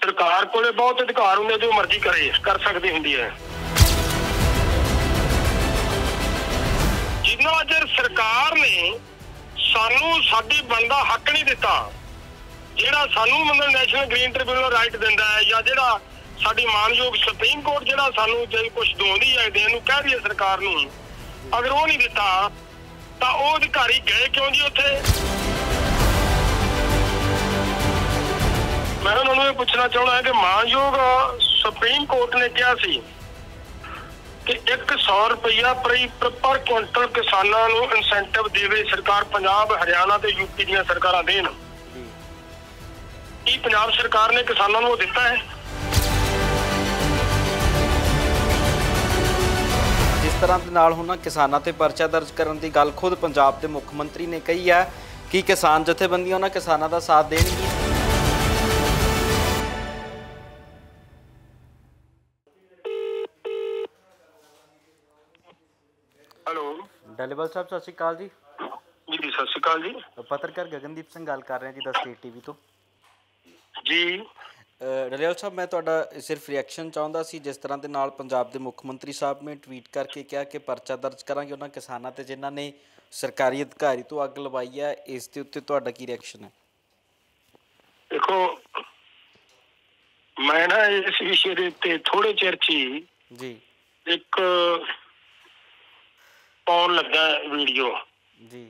ਸਰਕਾਰ ਕੋਲੇ ਬਹੁਤ ਅਧਿਕਾਰ ਹੁੰਦੇ, ਜੋ ਮਰਜ਼ੀ ਕਰ ਸਕਦੀ ਹੁੰਦੀ ਹੈ। ਜਿੰਨਾ ਚਿਰ ਸਰਕਾਰ ਨੇ ਸਾਨੂੰ ਸਾਡੀ ਬਣਦਾ ਹੱਕ ਨਹੀਂ ਦਿੱਤਾ, ਜਿਹੜਾ ਸਾਨੂੰ ਮਤਲਬ ਨੈਸ਼ਨਲ ਗ੍ਰੀਨ ਟ੍ਰਿਬਿਊਨਲ ਰਾਈਟ ਦਿੰਦਾ ਹੈ, ਜਾਂ ਜਿਹੜਾ ਸਾਡੀ ਮਾਨਯੋਗ ਸੁਪਰੀਮ ਕੋਰਟ ਜਿਹੜਾ ਸਾਨੂੰ ਜੇ ਕੁਛ ਦਵਾਉਂਦੀ ਹੈ ਦੇਣ ਨੂੰ ਕਹਿ ਰਹੀ ਹੈ ਸਰਕਾਰ ਨੂੰ, ਅਗਰ ਉਹ ਨਹੀਂ ਦਿੱਤਾ ਤਾਂ ਉਹ ਅਧਿਕਾਰੀ ਗਏ ਕਿਉਂ ਜੀ ਉੱਥੇ? ਮੈਂ ਉਹਨਾਂ ਨੂੰ ਇਹ ਪੁੱਛਣਾ ਚਾਹੁੰਦਾ ਕਿ ਮਾਨਯੋਗ ਸੁਪਰੀਮ ਕੋਰਟ ਨੇ ਕਿਹਾ ਸੀ ਕਿ 100 ਰੁਪਇਆ ਪਰ ਕੁਇੰਟਲ ਕਿਸਾਨਾਂ ਨੂੰ ਇਨਸੈਂਟਿਵ ਦੇਵੇ ਸਰਕਾਰ, ਪੰਜਾਬ, ਹਰਿਆਣਾ ਤੇ ਯੂਪੀ ਦੀਆਂ ਸਰਕਾਰਾਂ ਦੇਣ। ਕੀ ਪੰਜਾਬ ਸਰਕਾਰ ਨੇ ਕਿਸਾਨਾਂ ਨੂੰ ਉਹ ਦਿੱਤਾ ਹੈ? ਜਿਸ ਤਰ੍ਹਾਂ ਦੇ ਨਾਲ ਹੁਣ ਕਿਸਾਨਾਂ ਤੇ ਪਰਚਾ ਦਰਜ ਕਰਨ ਦੀ ਗੱਲ ਖੁਦ ਪੰਜਾਬ ਦੇ ਮੁੱਖ ਮੰਤਰੀ ਨੇ ਕਹੀ ਹੈ ਕਿ ਕਿਸਾਨ ਜਥੇਬੰਦੀਆਂ ਉਹਨਾਂ ਕਿਸਾਨਾਂ ਦਾ ਸਾਥ ਦੇਣਗੀਆਂ। ਹੈਲੋ ਡਾਲੀਵਾਲ ਸਾਹਿਬ, ਸਤਿ ਸ਼੍ਰੀ ਅਕਾਲ ਜੀ। ਜੀ ਸਤਿ ਸ਼੍ਰੀ ਅਕਾਲ ਜੀ। ਪੱਤਰਕਾਰ ਗਗਨਦੀਪ ਸਿੰਘ ਗੱਲ ਕਰ ਰਹੇ ਜੀ, ਦਾ ਸਟੇਟ ਟੀਵੀ ਤੋਂ। ਜੀ ਡਾਲੀਵਾਲ ਸਾਹਿਬ, ਮੈਂ ਤੁਹਾਡਾ ਸਿਰਫ ਰਿਐਕਸ਼ਨ ਚਾਹੁੰਦਾ ਸੀ ਜਿਸ ਤਰ੍ਹਾਂ ਦੇ ਨਾਲ ਪੰਜਾਬ ਦੇ ਮੁੱਖ ਮੰਤਰੀ ਸਾਹਿਬ ਨੇ ਟਵੀਟ ਕਰਕੇ ਕਿਹਾ ਕਿ ਪਰਚਾ ਦਰਜ ਕਰਾਂਗੇ ਉਹਨਾਂ ਕਿਸਾਨਾਂ ਤੇ ਜਿਨ੍ਹਾਂ ਨੇ ਸਰਕਾਰੀ ਅਧਿਕਾਰੀ ਤੋਂ ਅੱਗ ਲਵਾਈ ਹੈ। ਇਸ ਦੇ ਉੱਤੇ ਤੁਹਾਡਾ ਕੀ ਰਿਐਕਸ਼ਨ ਹੈ? ਦੇਖੋ, ਮੈਂ ਨਾ ਇਸ ਵਿਸ਼ੇ ਦੇ ਉੱਤੇ ਥੋੜੇ ਚਿਰ 'ਚ ਹੀ ਜੀ ਇੱਕ ਪਾਉਣ ਲੱਗਾ ਵੀਡੀਓ ਜੀ,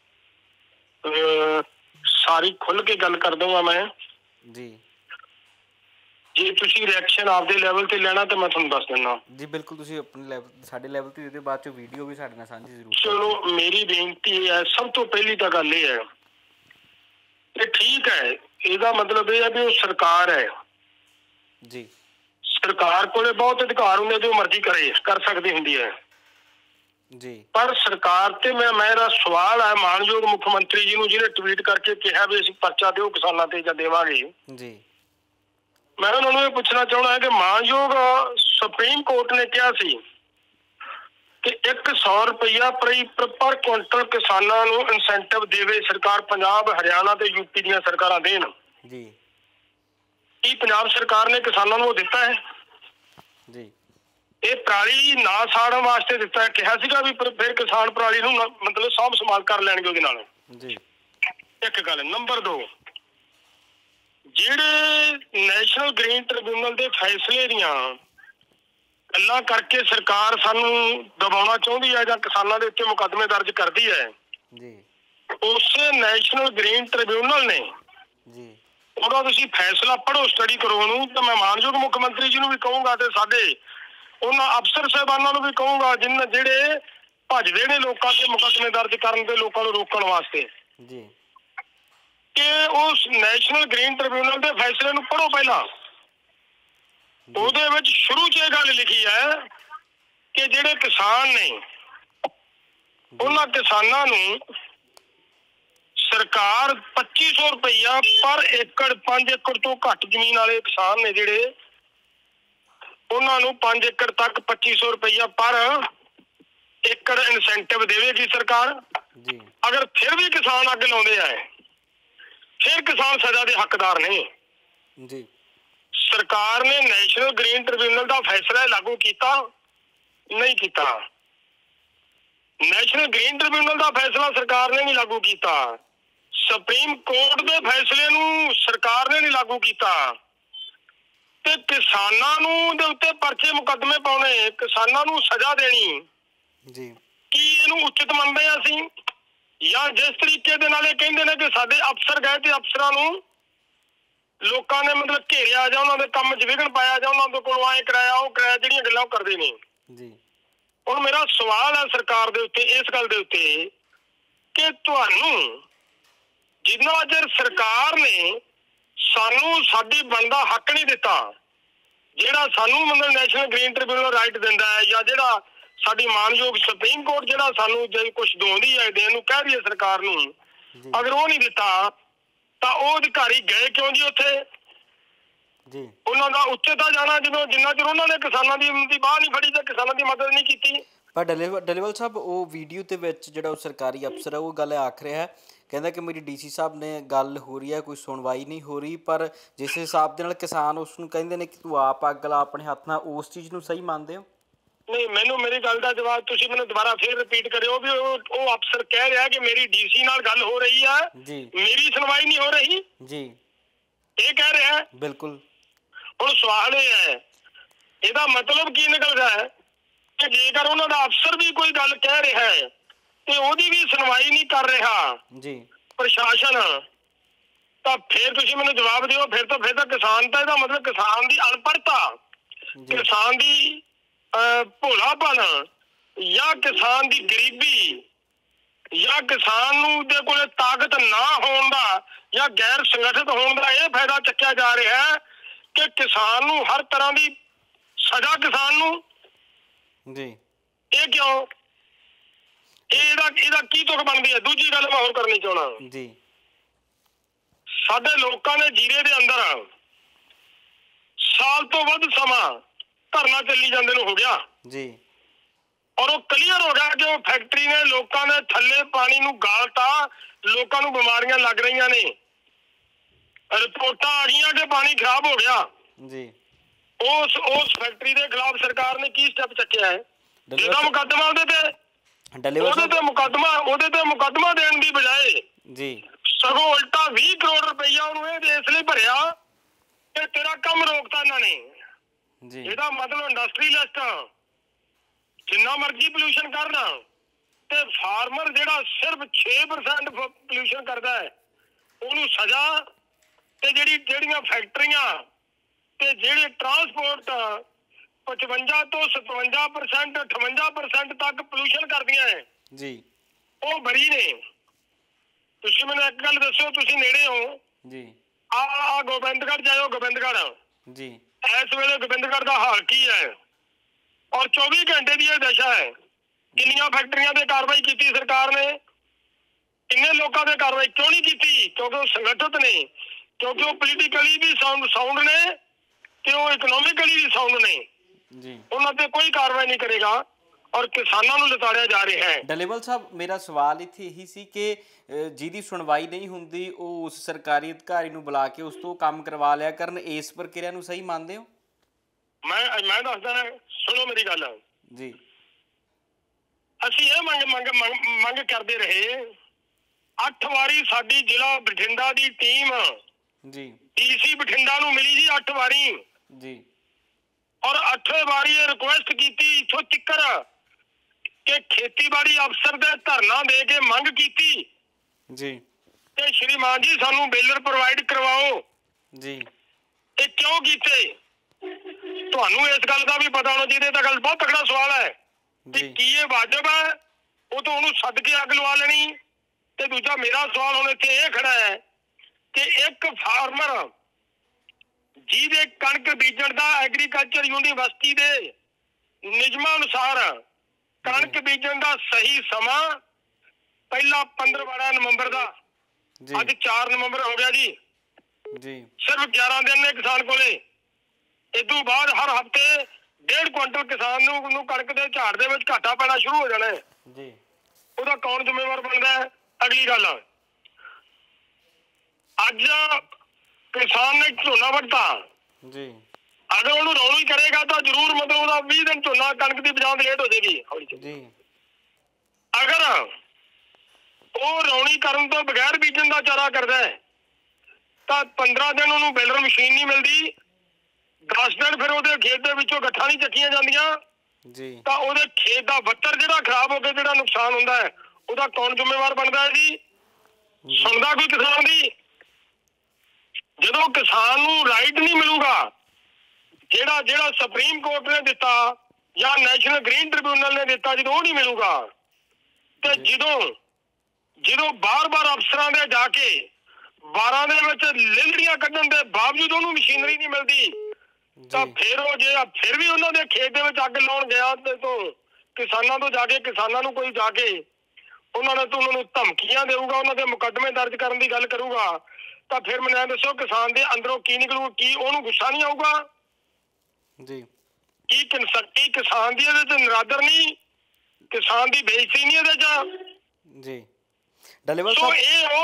ਸਾਰੀ ਖੁੱਲ ਕੇ ਗੱਲ ਕਰ ਦਊਂਗਾ ਮੈਂ ਜੀ। ਜੇ ਤੁਸੀਂ ਰਿਐਕਸ਼ਨ ਆਪਦੇ ਲੈਵਲ ਤੇ ਲੈਣਾ ਤਾਂ ਮੈਂ ਤੁਹਾਨੂੰ ਦੱਸ ਦਿੰਦਾ ਜੀ। ਬਿਲਕੁਲ, ਤੁਸੀਂ ਆਪਣੇ ਲੈਵਲ ਸਾਡੇ ਲੈਵਲ ਤੇ ਉਹਦੇ ਬਾਅਦ 'ਚ ਵੀਡੀਓ ਵੀ ਸਾਡੇ ਨਾਲ ਸਾਂਝੀ ਜ਼ਰੂਰ। ਚਲੋ, ਮੇਰੀ ਬੇਨਤੀ ਹੈ, ਸਭ ਤੋਂ ਪਹਿਲੀ ਤਾਂ ਗੱਲ ਇਹ ਹੈ ਕਿ ਠੀਕ ਹੈ, ਇਹਦਾ ਮਤਲਬ ਇਹ ਹੈ ਵੀ ਉਹ ਸਰਕਾਰ ਹੈ ਜੀ, ਸਰਕਾਰ ਕੋਲੇ ਬਹੁਤ ਅਧਿਕਾਰ ਹੁੰਦੇ, ਜੋ ਮਰਜ਼ੀ ਕਰ ਸਕਦੀ ਹੁੰਦੀ ਹੈ ਜੀ। ਪਰ ਸਰਕਾਰ ਤੇ ਮੇਰਾ ਸਵਾਲ ਹੈ ਮਾਨਯੋਗ ਮੁੱਖ ਮੰਤਰੀ ਜੀ ਨੂੰ, ਜਿਹਨੇ ਟਵੀਟ ਕਰਕੇ ਕਿਹਾ ਵੀ ਅਸੀਂ ਪਰਚਾ ਦਿਓ ਕਿਸਾਨਾਂ ਤੇ ਜਾਂ ਦੇਵਾਂਗੇ ਜੀ। ਮੈਂ ਉਹਨਾਂ ਨੂੰ ਇਹ ਪੁੱਛਣਾ ਚਾਹੁੰਦਾ ਕਿ ਮਾਨਯੋਗ ਸੁਪਰੀਮ ਕੋਰਟ ਨੇ ਕਿਹਾ ਸੀ ਕਿ 100 ਰੁਪਇਆ ਪਰ ਕੁਇੰਟਲ ਕਿਸਾਨਾਂ ਨੂੰ ਇਨਸੈਂਟਿਵ ਦੇਵੇ ਸਰਕਾਰ, ਪੰਜਾਬ, ਹਰਿਆਣਾ ਤੇ ਯੂਪੀ ਦੀਆਂ ਸਰਕਾਰਾਂ ਦੇਣ। ਜੀ। ਕੀ ਪੰਜਾਬ ਸਰਕਾਰ ਨੇ ਕਿਸਾਨਾਂ ਨੂੰ ਉਹ ਦਿੱਤਾ ਹੈ? ਜੀ। ਇਹ ਪਰਾਲੀ ਨਾ ਸਾੜਨ ਵਾਸਤੇ ਦਿੱਤਾ ਹੈ, ਕਿਹਾ ਸੀਗਾ ਵੀ ਫਿਰ ਕਿਸਾਨ ਪਰਾਲੀ ਨੂੰ ਮਤਲਬ ਸਾਂਭ ਸੰਭਾਲ ਕਰ ਲੈਣਗੇ ਉਹਦੇ ਨਾਲ ਜੀ। ਇੱਕ ਗੱਲ। ਨੰਬਰ 2, ਜਿਹੜੇ ਨੈਸ਼ਨਲ ਗ੍ਰੀਨ ਟ੍ਰਿਬਿਊਨਲ ਦੇ ਫੈਸਲੇ ਦੀਆਂ ਗੱਲਾਂ ਕਰਕੇ ਸਰਕਾਰ ਸਾਨੂੰ ਦਬਾਉਣਾ ਚਾਹੁੰਦੀ ਹੈ ਜਾਂ ਕਿਸਾਨਾਂ ਦੇ ਉੱਤੇ ਮੁਕੱਦਮੇ ਦਰਜ ਕਰਦੀ ਹੈ ਜੀ, ਉਸੇ ਨੈਸ਼ਨਲ ਗ੍ਰੀਨ ਟ੍ਰਿਬਿਊਨਲ ਨੇ ਜੀ ਉਹਦਾ ਤੁਸੀਂ ਫੈਸਲਾ ਪੜ੍ਹੋ, ਸਟੱਡੀ ਕਰੋ ਉਹਨੂੰ। ਤਾਂ ਮੈਂ ਮਾਨਯੋਗ ਮੁੱਖ ਮੰਤਰੀ ਜੀ ਨੂੰ ਵੀ ਕਹੂੰਗਾ ਤੇ ਸਾਡੇ ਉਹਨਾਂ ਅਫਸਰ ਸਾਹਿਬਾਨਾਂ ਨੂੰ ਵੀ ਕਹੂੰਗਾ ਜਿਹੜੇ ਭੱਜਦੇ ਨੇ ਲੋਕਾਂ ਤੇ ਮੁਕੱਦਮੇ ਦਰਜ ਕਰਨ ਤੇ ਲੋਕਾਂ ਨੂੰ ਰੋਕਣ ਵਾਸਤੇ ਜੀ, ਕਿ ਉਸ ਨੈਸ਼ਨਲ ਗ੍ਰੀਨ ਟ੍ਰਿਬਿਊਨਲ ਦੇ ਫੈਸਲੇ ਨੂੰ ਪੜ੍ਹੋ ਪਹਿਲਾਂ। ਉਹਦੇ ਵਿੱਚ ਸ਼ੁਰੂ 'ਚ ਇਹ ਗੱਲ ਲਿਖੀ ਹੈ ਕਿ ਜਿਹੜੇ ਕਿਸਾਨ ਨੇ ਉਹਨਾਂ ਕਿਸਾਨਾਂ ਨੂੰ ਸਰਕਾਰ 2500 ਰੁਪਇਆ ਪਰ ਏਕੜ, 5 ਏਕੜ ਤੋਂ ਘੱਟ ਜ਼ਮੀਨ ਵਾਲੇ ਕਿਸਾਨ ਨੇ ਜਿਹੜੇ, ਉਹਨਾਂ ਨੂੰ 5 ਏਕੜ ਤੱਕ 2500 ਰੁਪਇਆ ਪਰ ਏਕੜ ਇਨਸੈਂਟਿਵ ਦੇਵੇਗੀ ਸਰਕਾਰ ਜੀ। ਅਗਰ ਫਿਰ ਵੀ ਕਿਸਾਨ ਅੱਗ ਲਾਉਂਦੇ ਆ ਫਿਰ ਕਿਸਾਨ ਸਜ਼ਾ ਦੇ ਹੱਕਦਾਰ ਨੇ ਜੀ। ਸਰਕਾਰ ਨੇ ਨੈਸ਼ਨਲ ਗ੍ਰੀਨ ਟ੍ਰਿਬਿਊਨਲ ਦਾ ਫੈਸਲਾ ਲਾਗੂ ਕੀਤਾ ਨਹੀਂ ਕੀਤਾ? ਨੈਸ਼ਨਲ ਗ੍ਰੀਨ ਟ੍ਰਿਬਿਊਨਲ ਦਾ ਫੈਸਲਾ ਸਰਕਾਰ ਨੇ ਨਹੀਂ ਲਾਗੂ ਕੀਤਾ, ਸੁਪਰੀਮ ਕੋਰਟ ਦੇ ਫੈਸਲੇ ਨੂੰ ਸਰਕਾਰ ਨੇ ਨਹੀਂ ਲਾਗੂ ਕੀਤਾ, ਤੇ ਕਿਸਾਨਾਂ ਨੂੰ ਦੇ ਉੱਤੇ ਪਰਚੇ ਮੁਕੱਦਮੇ ਪਾਉਣੇ, ਕਿਸਾਨਾਂ ਨੂੰ ਸਜ਼ਾ ਦੇਣੀ ਜੀ। ਕੀ ਇਹਨੂੰ ਉਚਿਤ ਮੰਨਦੇ ਆ ਅਸੀਂ? ਜਾਂ ਜਿਸ ਤਰੀਕੇ ਦੇ ਨਾਲ ਇਹ ਕਹਿੰਦੇ ਨੇ ਕਿ ਸਾਡੇ ਅਫਸਰ ਗਏ ਤੇ ਅਫਸਰਾਂ ਨੂੰ ਲੋਕਾਂ ਨੇ ਮਤਲਬ ਘੇਰਿਆ ਜਾਂ ਉਹਨਾਂ ਦੇ ਕੰਮ 'ਚ ਵਿਘਨ ਪਾਇਆ ਜਾਂ ਉਹਨਾਂ ਦੇ ਕੋਲੋਂ ਆਏ ਕਰਾਇਆ ਉਹ ਕਰਾਇਆ, ਜਿਹੜੀਆਂ ਗੱਲਾਂ ਉਹ ਕਰਦੇ ਨੇ ਜੀ। ਹੁਣ ਮੇਰਾ ਸਵਾਲ ਹੈ ਸਰਕਾਰ ਦੇ ਉੱਤੇ, ਇਸ ਗੱਲ ਦੇ ਉੱਤੇ ਕਿ ਤੁਹਾਨੂੰ ਜਿੰਨਾ ਚਿਰ ਸਰਕਾਰ ਨੇ ਸਾਨੂੰ ਸਾਡੀ ਬਣਦਾ ਹੱਕ ਨਹੀਂ ਦਿੱਤਾ, ਜਿਹੜਾ ਸਾਨੂੰ ਮਤਲਬ ਨੈਸ਼ਨਲ ਗ੍ਰੀਨ ਟ੍ਰਿਬਿਊਨਲ ਰਾਈਟ ਦਿੰਦਾ ਹੈ, ਜਾਂ ਜਿਹੜਾ ਸਾਡੀ ਮਾਨਯੋਗ ਸੁਪਰੀਮ ਕੋਰਟ ਜਿਹੜਾ ਸਾਨੂੰ ਜੇ ਕੁਛ ਦਵਾਉਂਦੀ ਹੈ ਦੇਣ ਨੂੰ ਕਹਿ ਰਹੀ ਹੈ ਸਰਕਾਰ ਨੂੰ, ਅਗਰ ਉਹ ਨਹੀਂ ਦਿੱਤਾ ਤਾਂ ਉਹ ਅਧਿਕਾਰੀ ਗਏ ਕਿਉਂ ਜੀ ਉੱਥੇ ਜੀ? ਉਹਨਾਂ ਦਾ ਉੱਚੇ ਤਾਂ ਜਾਣਾ ਜਦੋਂ ਜਿੰਨਾ ਚਿਰ ਉਹਨਾਂ ਨੇ ਕਿਸਾਨਾਂ ਦੀ ਬਾਹ ਨਹੀਂ ਫੜੀ ਤੇ ਕਿਸਾਨਾਂ ਦੀ ਮਦਦ ਨਹੀਂ ਕੀਤੀ। ਪਰ ਡਾਲੀਵਾਲ ਸਾਹਿਬ, ਉਹ ਵੀਡੀਓ ਦੇ ਵਿੱਚ ਜਿਹੜਾ ਉਹ ਸਰਕਾਰੀ ਅਫਸਰ ਹੈ ਉਹ ਗੱਲ ਆਖ ਰਿਹਾ ਹੈ ਕਹਿੰਦਾ ਕਿ ਮੇਰੀ ਡੀਸੀ ਸਾਹਿਬ ਨੇ ਗੱਲ ਹੋ ਰਹੀ ਹੈ, ਕੋਈ ਸੁਣਵਾਈ ਨਹੀਂ ਹੋ ਰਹੀ, ਪਰ ਜਿਸ ਹਿਸਾਬ ਦੇ ਨਾਲ ਕਿਸਾਨ ਉਸ ਨੂੰ ਕਹਿੰਦੇ ਨੇ ਕਿ ਤੂੰ ਆਪ ਅੱਗ ਲਾ ਆਪਣੇ ਹੱਥ ਨਾਲ, ਉਸ ਚੀਜ਼ ਨੂੰ ਸਹੀ ਮੰਨਦੇ ਹੋ? ਨਹੀਂ, ਮੈਨੂੰ ਮੇਰੀ ਗੱਲ ਦਾ ਜਵਾਬ ਤੁਸੀਂ ਮੈਨੂੰ ਦੁਬਾਰਾ ਫੇਰ ਰਿਪੀਟ ਕਰਿਓ ਵੀ ਉਹ ਅਫਸਰ ਕਹਿ ਰਿਹਾ ਕਿ ਮੇਰੀ ਡੀਸੀ ਨਾਲ ਗੱਲ ਹੋ ਰਹੀ ਆ, ਜੀ ਮੇਰੀ ਸੁਣਵਾਈ ਨਹੀਂ ਹੋ ਰਹੀ, ਜੀ ਇਹ ਕਹਿ ਰਿਹਾ। ਬਿਲਕੁਲ। ਹੁਣ ਸਵਾਲ ਇਹ ਹੈ, ਇਹਦਾ ਮਤਲਬ ਕੀ ਨਿਕਲਦਾ ਹੈ ਕਿ ਜੇਕਰ ਉਹਨਾਂ ਦਾ ਅਫਸਰ ਵੀ ਕੋਈ ਗੱਲ ਕਹਿ ਰਿਹਾ ਹੈ ਤੇ ਉਹਦੀ ਵੀ ਸੁਣਵਾਈ ਨਹੀਂ ਕਰ ਰਿਹਾ ਜੀ ਪ੍ਰਸ਼ਾਸਨ, ਤਾਂ ਫਿਰ ਤੁਸੀਂ ਮੈਨੂੰ ਜਵਾਬ ਦਿਓ। ਫਿਰ ਤਾਂ ਕਿਸਾਨ, ਤਾਂ ਇਹਦਾ ਮਤਲਬ ਕਿਸਾਨ ਦੀ ਅਨਪੜ੍ਹਤਾ, ਜੀ ਕਿਸਾਨ ਦੀ ਭੋਲਾਪਨ, ਜਾਂ ਕਿਸਾਨ ਦੀ ਗਰੀਬੀ, ਜਾਂ ਕਿਸਾਨ ਨੂੰ ਦੇ ਕੋਲੇ ਤਾਕਤ ਨਾ ਹੋਣ ਦਾ ਜਾਂ ਗੈਰ ਸੰਗਠਿਤ ਹੋਣ ਦਾ ਇਹ ਫਾਇਦਾ ਚੱਕਿਆ ਜਾ ਰਿਹਾ ਹੈ ਕਿ ਕਿਸਾਨ ਨੂੰ ਹਰ ਤਰ੍ਹਾਂ ਦੀ ਸਜ਼ਾ ਕਿਸਾਨ ਨੂੰ। ਜੀ ਇਹ ਕਿਉਂ? ਇਹਦਾ ਕੀ ਤੁਕ ਬਣਦੀ ਹੈ? ਦੂਜੀ ਗੱਲ ਮੈਂ ਹੋਰ ਕਰਨੀ ਚਾਹੁੰਦਾ, ਜੀ ਸਾਡੇ ਲੋਕਾਂ ਨੇ ਜੀਰੇ ਦੇ ਅੰਦਰ ਸਾਲ ਤੋਂ ਵੱਧ ਸਮਾਂ ਧਰਨਾ ਚੱਲੀ ਜਾਂਦੇ ਨੂੰ ਹੋ ਗਿਆ ਜੀ ਔਰ ਉਹ ਕਲੀਅਰ ਹੋ ਗਿਆ ਕਿ ਉਹ ਫੈਕਟਰੀ ਨੇ ਲੋਕਾਂ ਦੇ ਥੱਲੇ ਪਾਣੀ ਨੂੰ ਗਾਲਤਾ, ਲੋਕਾਂ ਨੂੰ ਬਿਮਾਰੀਆਂ ਲੱਗ ਰਹੀਆਂ ਨੇ, ਰਿਪੋਰਟਾਂ ਆ ਗਈਆਂ ਕਿ ਪਾਣੀ ਖਰਾਬ ਹੋ ਗਿਆ। ਜੀ ਉਸ ਫੈਕਟਰੀ ਦੇ ਖਿਲਾਫ ਸਰਕਾਰ ਨੇ ਕੀ ਸਟੈਪ ਚੱਕਿਆ ਹੈ? ਇਹਦਾ ਮੁਕੱਦਮਾ ਉਹਦੇ ਤੇ ਮੁਕੱਦਮਾ ਦੇਣ ਦੀ ਬਜਾਏ ਜੀ ਸਗੋਂ ਉਲਟਾ 20 ਕਰੋੜ ਰੁਪਈਆ ਉਹਨੂੰ ਇਹ ਇਸ ਲਈ ਭਰਿਆ ਕਿ ਤੇਰਾ ਕੰਮ ਰੋਕਤਾ ਇਹਨਾਂ ਨੇ। ਜੀ ਇਹਦਾ ਮਤਲਬ ਇੰਡਸਟਰੀਲਿਸਟ ਜਿੰਨਾ ਮਰਜ਼ੀ ਪੋਲਿਊਸ਼ਨ ਕਰਨਾ ਤੇ ਫਾਰਮਰ ਜਿਹੜਾ ਸਿਰਫ 6% ਪੋਲਿਊਸ਼ਨ ਕਰਦਾ ਹੈ ਉਹਨੂੰ ਸਜ਼ਾ, ਤੇ ਜਿਹੜੀਆਂ ਫੈਕਟਰੀਆਂ ਤੇ ਜਿਹੜੇ ਟਰਾਂਸਪੋਰਟ 55 ਤੋਂ 57%, 58% ਤੱਕ ਪੋਲਿਊਸ਼ਨ ਕਰਦੀਆਂ ਹੈ ਜੀ ਉਹ ਬਰੀ ਨੇ। ਤੁਸੀਂ ਮੈਨੂੰ ਇੱਕ ਗੱਲ ਦੱਸੋ, ਤੁਸੀਂ ਨੇੜੇ ਹੋ, ਜੀ ਆ ਗੋਬਿੰਦਗੜ੍ਹ ਜਾਇਓ, ਗੋਬਿੰਦਗੜ੍ਹ ਜੀ ਇਸ ਵੇਲੇ ਗੋਬਿੰਦਗੜ੍ਹ ਦਾ ਹਾਲ ਕੀ ਹੈ ਔਰ 24 ਘੰਟੇ ਦੀ ਇਹ ਦਸ਼ਾ ਹੈ। ਕਿੰਨੀਆਂ ਫੈਕਟਰੀਆਂ ਤੇ ਕਾਰਵਾਈ ਕੀਤੀ ਸਰਕਾਰ ਨੇ? ਕਿੰਨੇ ਲੋਕਾਂ ਤੇ ਕਾਰਵਾਈ ਕਿਉਂ ਨਹੀਂ ਕੀਤੀ? ਕਿਉਂਕਿ ਉਹ ਸੰਗਠਿਤ ਨੇ, ਕਿਉਂਕਿ ਉਹ ਪੋਲੀਟੀਕਲੀ ਵੀ ਸਾਊਂਡ ਨੇ ਤੇ ਉਹ ਇਕਨੋਮਿਕਲੀ ਵੀ ਸਾਊਂਡ ਨੇ। ਜੀ ਉਹਨਾਂ ਤੇ ਕੋਈ ਕਾਰਵਾਈ ਨਹੀਂ ਕਰੇਗਾ ਔਰ ਕਿਸਾਨਾਂ ਨੂੰ ਲਤਾੜਿਆ ਜਾ ਰਿਹਾ ਹੈ। ਡੱਲੇਵਾਲ ਸਾਹਿਬ, ਮੇਰਾ ਸਵਾਲ ਇੱਥੇ ਇਹੀ ਸੀ ਕਿ ਜਿਹਦੀ ਸੁਣਵਾਈ ਨਹੀਂ ਹੁੰਦੀ ਉਹ ਉਸ ਸਰਕਾਰੀ ਅਧਿਕਾਰੀ ਨੂੰ ਬੁਲਾ ਕੇ ਉਸ ਤੋਂ ਕੰਮ ਕਰਵਾ ਲਿਆ ਕਰਨ, ਇਸ ਪ੍ਰਕਿਰਿਆ ਨੂੰ ਸਹੀ ਮੰਨਦੇ ਹੋ? ਮੈਂ ਦੱਸਦਾ, ਸੁਣੋ ਮੇਰੀ ਗੱਲ। ਜੀ ਅਸੀਂ ਇਹ ਮੰਗ ਕਰਦੇ ਰਹੇ। 8 ਵਾਰੀ ਸਾਡੀ ਜ਼ਿਲ੍ਹਾ ਬਠਿੰਡਾ ਦੀ ਟੀਮ ਜੀ ਡੀਸੀ ਬਠਿੰਡਾ ਨੂੰ ਮਿਲੀ ਜੀ, 8 ਵਾਰੀ, ਜੀ ਔਰ 8ਵੇਂ ਵਾਰੀ ਇਹ ਰਿਕੁਐਸਟ ਕੀਤੀ ਇੱਥੋਂ ਤੱਕਰ ਕਿ ਖੇਤੀਬਾੜੀ ਅਫਸਰ ਦੇ ਧਰਨਾ ਦੇ ਕੇ ਮੰਗ ਕੀਤੀ ਜੀ ਤੇ ਸ਼੍ਰੀਮਾਨ ਜੀ ਸਾਨੂੰ ਬੇਲਰ ਪ੍ਰੋਵਾਈਡ ਕਰਵਾਓ। ਜੀ ਇਹ ਕਿਉਂ ਕੀਤੇ? ਤੁਹਾਨੂੰ ਇਸ ਗੱਲ ਦਾ ਵੀ ਪਤਾ ਹੋਣਾ ਚਾਹੀਦਾ। ਤਾਂ ਗੱਲ ਬਹੁਤ ਤਕੜਾ ਸਵਾਲ ਹੈ ਕਿ ਕੀ ਇਹ ਵਾਜਬ ਹੈ? ਉਹ ਤਾਂ ਉਹਨੂੰ ਸੱਦ ਕੇ ਅੱਗ ਲਵਾ ਲੈਣੀ। ਤੇ ਦੂਜਾ ਮੇਰਾ ਸਵਾਲ ਹੁਣ ਇੱਥੇ ਇਹ ਖੜਾ ਹੈ ਕਿ ਇੱਕ ਫਾਰਮਰ ਜਿਹਦੇ ਕਣਕ ਬੀਜਣ ਦਾ ਐਗਰੀਕਲਚਰ ਯੂਨੀਵਰਸਿਟੀ ਦੇ ਨਿਯਮਾਂ ਅਨੁਸਾਰ ਕਣਕ ਬੀਜਣ ਦਾ ਸਹੀ ਸਮਾਂ ਪਹਿਲਾ 15 ਨਵੰਬਰ ਦਾ, ਅੱਜ 4 ਨਵੰਬਰ ਹੋ ਗਿਆ ਜੀ, ਸਿਰਫ 11 ਦਿਨ ਨੇ ਕਿਸਾਨ ਕੋਲੇ। ਇਦੋਂ ਬਾਅਦ ਹਰ ਹਫ਼ਤੇ 1.5 ਕੁਇੰਟਲ ਕਿਸਾਨ ਨੂੰ ਕਣਕ ਦੇ ਝਾੜ ਦੇ ਵਿੱਚ ਘਾਟਾ ਪੈਣਾ ਸ਼ੁਰੂ ਹੋ ਜਾਣਾ ਹੈ ਜੀ। ਉਹਦਾ ਕੌਣ ਜ਼ਿੰਮੇਵਾਰ ਬਣਦਾ ਹੈ? ਅਗਲੀ ਗੱਲ, ਅੱਜ ਕਿਸਾਨ ਨੇ ਝੋਨਾ ਵੱਢਤਾ ਜੀ, ਅਗਰ ਉਹਨੂੰ ਰੌਣੀ ਕਰੇਗਾ ਤਾਂ ਜ਼ਰੂਰ ਮਤਲਬ ਉਹਦਾ 20 ਦਿਨ ਝੋਨਾ ਕਣਕ ਦੀ ਬਜਾਉਣ ਲੇਟ ਹੋ ਜਾਏਗੀ ਜੀ। ਅਗਰ ਉਹ ਰੌਣੀ ਕਰਨ ਤੋਂ ਬਗੈਰ ਬੀਜਣ ਦਾ ਚਾਰਾ ਕਰਦਾ ਹੈ ਤਾਂ 15 ਦਿਨ ਉਹਨੂੰ ਬੇਲਰ ਮਸ਼ੀਨ ਨਹੀਂ ਮਿਲਦੀ, 10 ਦਿਨ ਫਿਰ ਉਹਦੇ ਖੇਤ ਦੇ ਵਿੱਚੋਂ ਗੱਠਾਂ ਨਹੀਂ ਚੱਕੀਆਂ ਜਾਂਦੀਆਂ ਜੀ, ਤਾਂ ਉਹਦੇ ਖੇਤ ਦਾ ਬੱਤਰ ਜਿਹੜਾ ਖਰਾਬ ਹੋ ਕੇ ਜਿਹੜਾ ਨੁਕਸਾਨ ਹੁੰਦਾ ਹੈ ਉਹਦਾ ਕੌਣ ਜ਼ਿੰਮੇਵਾਰ ਬਣਦਾ ਹੈ ਜੀ? ਸੁਣਦਾ ਕੋਈ ਕਿਸਾਨ ਦੀ? ਜਦੋਂ ਕਿਸਾਨ ਨੂੰ ਰਾਈਟ ਨਹੀਂ ਮਿਲੂਗਾ, ਜਿਹੜਾ ਸੁਪਰੀਮ ਕੋਰਟ ਨੇ ਦਿੱਤਾ ਜਾਂ ਨੈਸ਼ਨਲ ਗ੍ਰੀਨ ਟ੍ਰਿਬਿਊਨਲ ਨੇ ਦਿੱਤਾ, ਜਦੋਂ ਉਹ ਨਹੀਂ ਮਿਲੂਗਾ ਤੇ ਜਦੋਂ ਬਾਰ-ਬਾਰ ਅਫਸਰਾਂ ਦੇ ਜਾ ਕੇ 12 ਦੇ ਵਿੱਚ ਲਿਲੜੀਆਂ ਕੱਢਣ ਦੇ ਬਾਵਜੂਦ ਉਹਨੂੰ ਮਸ਼ੀਨਰੀ ਨਹੀਂ ਮਿਲਦੀ, ਤਾਂ ਫਿਰ ਵੀ ਉਹਨਾਂ ਦੇ ਖੇਤ ਦੇ ਵਿੱਚ ਅੱਗ ਲਾਉਣ ਗਿਆ ਤੇ ਕਿਸਾਨਾਂ ਤੋਂ ਜਾ ਕੇ ਕਿਸਾਨਾਂ ਨੂੰ ਕੋਈ ਜਾ ਕੇ ਉਹਨਾਂ ਨੂੰ ਧਮਕੀਆਂ ਦੇਊਗਾ, ਉਹਨਾਂ ਦੇ ਮੁਕੱਦਮੇ ਦਰਜ ਕਰਨ ਦੀ ਗੱਲ ਕਰੂਗਾ, ਤਾਂ ਫਿਰ ਮੈਨੂੰ ਦੱਸੋ ਕਿਸਾਨ ਦੇ ਅੰਦਰੋਂ ਕੀ ਨਿਕਲੂ? ਕੀ ਉਹਨੂੰ ਗੁੱਸਾ ਨਹੀਂ ਆਊਗਾ ਜੀ? ਕੀ ਕਿਸਾਨ ਦੀ ਇਹਦੇ ਚ ਨਰਾਦਰ ਨਹੀਂ, ਕਿਸਾਨ ਦੀ ਬੇਇੱਜ਼ਤੀ ਨਹੀਂ ਇਹਦੇ ਚ ਜੀ? ਡੱਲੇਵਾਲ ਸੋ ਸਾਹਿਬ ਇਹ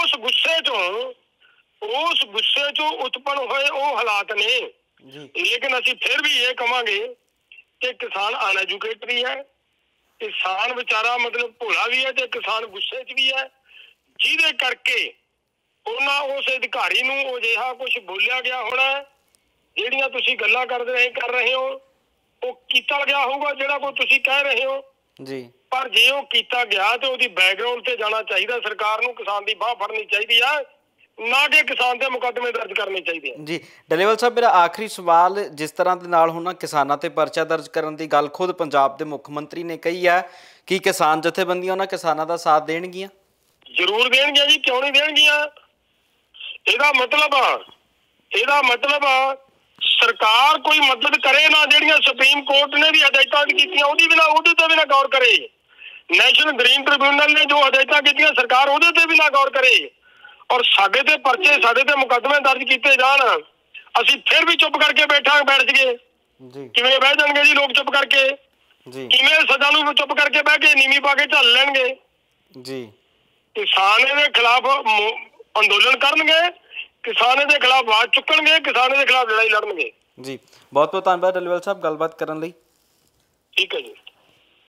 ਉਸ ਗੁੱਸੇ ਚੋਂ ਉਤਪੰਨ ਹੋਏ ਉਹ ਹਾਲਾਤ ਨੇ। ਜੀ ਲੇਕਿਨ ਅਸੀਂ ਫਿਰ ਵੀ ਇਹ ਕਵਾਂਗੇ ਕਿ ਕਿਸਾਨ ਅਨਐਜੂਕੇਟਡ ਵੀ ਹੈ, ਕਿਸਾਨ ਵਿਚਾਰਾ ਮਤਲਬ ਭੋਲਾ ਵੀ ਹੈ ਤੇ ਕਿਸਾਨ ਗੁੱਸੇ 'ਚ ਵੀ ਹੈ, ਜਿਹਦੇ ਕਰਕੇ ਉਹਨਾਂ ਉਸ ਅਧਿਕਾਰੀ ਨੂੰ ਉਹ ਅਜਿਹਾ ਕੁਝ ਬੋਲਿਆ ਗਿਆ ਹੋਣਾ, ਜਿਹੜੀਆਂ ਤੁਸੀਂ ਗੱਲਾਂ ਕਰ ਰਹੇ ਹੋ ਉਹ ਕੀਤਾ ਗਿਆ ਹੋਊਗਾ ਜਿਹੜਾ ਕੋਈ ਤੁਸੀਂ ਕਹਿ ਰਹੇ ਹੋ। ਜੀ ਪਰ ਜੇ ਉਹ ਕੀਤਾ ਗਿਆ ਤੇ ਉਹਦੀ ਬੈਕਗ੍ਰਾਉਂਡ ਤੇ ਜਾਣਾ ਚਾਹੀਦਾ, ਸਰਕਾਰ ਨੂੰ ਕਿਸਾਨ ਦੀ ਬਾਹ ਫੜਨੀ ਚਾਹੀਦੀ ਆ, ਨਾ ਕਿ ਕਿਸਾਨ ਦੇ ਮੁਕੱਦਮੇ ਦਰਜ ਕਰਨੇ ਚਾਹੀਦੇ ਆ। ਜੀ ਡੱਲੇਵਾਲ ਸਾਹਿਬ, ਮੇਰਾ ਆਖਰੀ ਸਵਾਲ, ਜਿਸ ਤਰ੍ਹਾਂ ਦੇ ਨਾਲ ਹੁਣ ਕਿਸਾਨਾਂ ਤੇ ਪਰਚਾ ਦਰਜ ਕਰਨ ਦੀ ਗੱਲ ਖੁਦ ਪੰਜਾਬ ਦੇ ਮੁੱਖ ਮੰਤਰੀ ਨੇ ਕਹੀ ਹੈ ਕਿ ਕਿਸਾਨ ਜਥੇਬੰਦੀਆਂ ਉਹਨਾਂ ਕਿਸਾਨਾਂ ਦਾ ਸਾਥ ਦੇਣਗੀਆਂ? ਜ਼ਰੂਰ ਦੇਣਗੀਆਂ ਜੀ, ਕਿਉਂ ਨਹੀਂ ਦੇਣਗੀਆਂ। ਇਹਦਾ ਮਤਲਬ ਸਰਕਾਰ ਕੋਈ ਮਦਦ ਕਰੇ ਨਾ, ਜਿਹੜੀਆਂ ਸੁਪਰੀਮ ਕੋਰਟ ਨੇ ਵੀ ਹਦਾਇਤਾਂ ਕੀਤੀਆਂ ਉਹਦੇ ਤੇ ਵੀ ਨਾ ਗੌਰ ਕਰੇ। ਨੈਸ਼ਨਲ ਗ੍ਰੀਨ ਟ੍ਰਿਬਿਊਨਲ ਨੇ ਜੋ ਹਦਾਇਤਾਂ ਕੀਤੀਆਂ ਸਰਕਾਰ ਉਹਦੇ ਤੇ ਵੀ ਨਾ ਗੌਰ ਕਰੇ, ਔਰ ਸਾਡੇ ਤੇ ਪਰਚੇ, ਸਾਡੇ ਤੇ ਮੁਕੱਦਮੇ ਦਰਜ ਕੀਤੇ ਜਾਣ, ਅਸੀਂ ਫਿਰ ਵੀ ਚੁੱਪ ਕਰਕੇ ਬੈਠ ਜਾਈਏ। ਕਿਵੇਂ ਬਹਿ ਜਾਣਗੇ ਜੀ ਲੋਕ ਚੁੱਪ ਕਰਕੇ? ਕਿਵੇਂ ਸਜ਼ਾ ਨੂੰ ਚੁੱਪ ਕਰਕੇ ਬਹਿ ਕੇ ਨੀਵੀਂ ਪਾ ਕੇ ਝੱਲ ਲੈਣਗੇ? ਜੀ ਕਿਸਾਨ ਦੇ ਖਿਲਾਫ ਅੰਦੋਲਨ ਕਰਨਗੇ, ਕਿਸਾਨ ਦੇ ਖਿਲਾਫ ਆਵਾਜ਼ ਚੁੱਕਣਗੇ, ਕਿਸਾਨ ਦੇ ਖਿਲਾਫ ਲੜਾਈ ਲੜਨਗੇ। ਜੀ ਬਹੁਤ ਬਹੁਤ ਧੰਨਵਾਦ ਡੱਲੇਵਾਲ ਸਾਹਿਬ ਗੱਲਬਾਤ ਕਰਨ ਲਈ। ਠੀਕ ਹੈ ਜੀ।